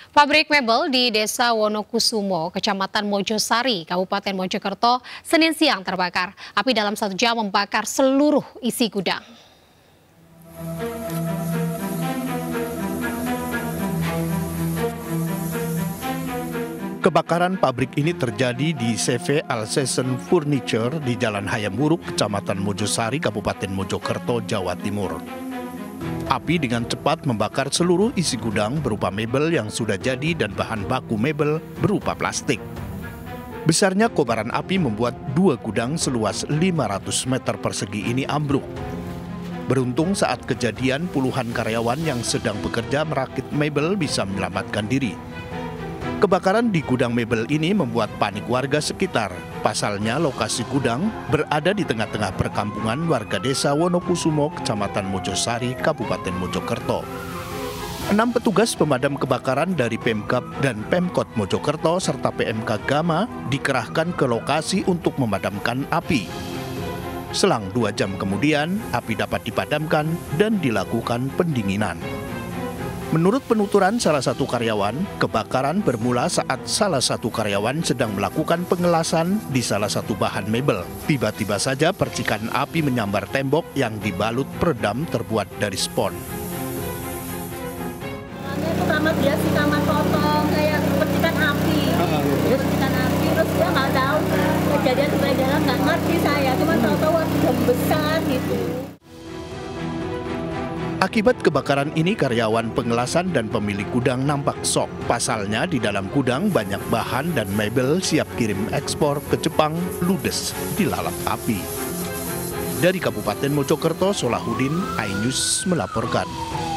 Pabrik mebel di Desa Wonokusumo, Kecamatan Mojosari, Kabupaten Mojokerto, Senin siang terbakar. Api dalam 1 jam membakar seluruh isi gudang. Kebakaran pabrik ini terjadi di CV Alsesen Furniture di Jalan Hayam Wuruk, Kecamatan Mojosari, Kabupaten Mojokerto, Jawa Timur. Api dengan cepat membakar seluruh isi gudang berupa mebel yang sudah jadi dan bahan baku mebel berupa plastik. Besarnya kobaran api membuat 2 gudang seluas 500 meter persegi ini ambruk. Beruntung saat kejadian puluhan karyawan yang sedang bekerja merakit mebel bisa menyelamatkan diri. Kebakaran di gudang mebel ini membuat panik warga sekitar. Pasalnya lokasi gudang berada di tengah-tengah perkampungan warga desa Wonokusumo, Kecamatan Mojosari, Kabupaten Mojokerto. 6 petugas pemadam kebakaran dari Pemkab dan Pemkot Mojokerto serta PMK Gama dikerahkan ke lokasi untuk memadamkan api. Selang 2 jam kemudian, api dapat dipadamkan dan dilakukan pendinginan. Menurut penuturan salah satu karyawan, kebakaran bermula saat salah satu karyawan sedang melakukan pengelasan di salah satu bahan mebel. Tiba-tiba saja percikan api menyambar tembok yang dibalut peredam terbuat dari spon. Itu kamar dia si kamar potong kayak percikan api. Percikan api terus dia nggak tahu kejadian sebenarnya dalam, nggak ngerti saya, cuma tahu-tahu udah besar gitu. Akibat kebakaran ini, karyawan pengelasan dan pemilik gudang nampak shock. Pasalnya di dalam gudang banyak bahan dan mebel siap kirim ekspor ke Jepang ludes dilalap api. Dari Kabupaten Mojokerto, Solahuddin, iNews melaporkan.